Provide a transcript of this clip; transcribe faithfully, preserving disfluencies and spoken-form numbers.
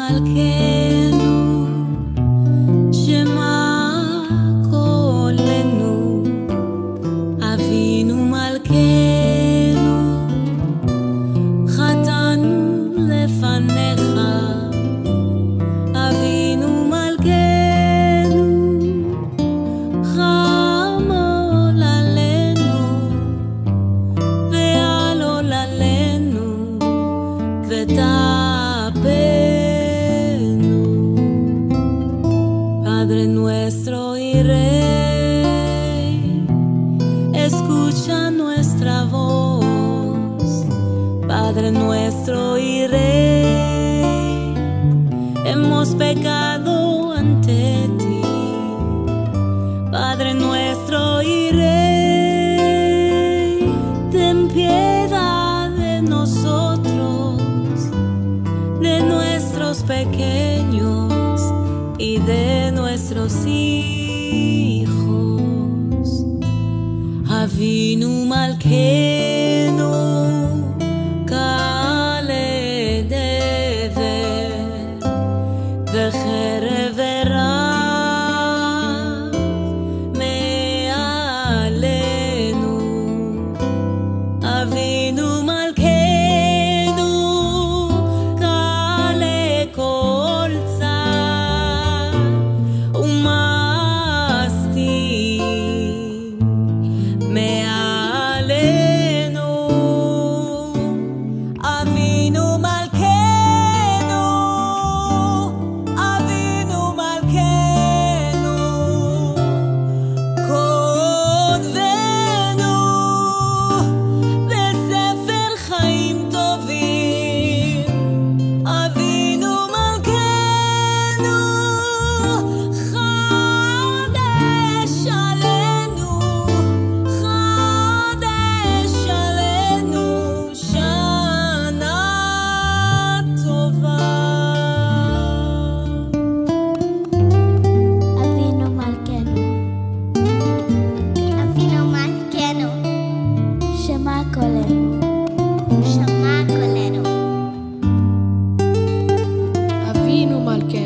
מלכנו, שמע קולנו, אבינו מלכנו, חטאנו לפניך, אבינו מלכנו, חמול עלינו ועלול עלינו ותפנו. Padre nuestro y Rey, escucha nuestra voz. Padre nuestro y Rey, hemos pecado ante ti. Padre nuestro y Rey, ten piedad de nosotros, de nuestros pequeños y de nuestros hijos. Avinu Malkeinu, Kale Dever, Vecherev Rav Me'alenu. Avinu Malkeinu, Kale Kol Avinu Malkeinu.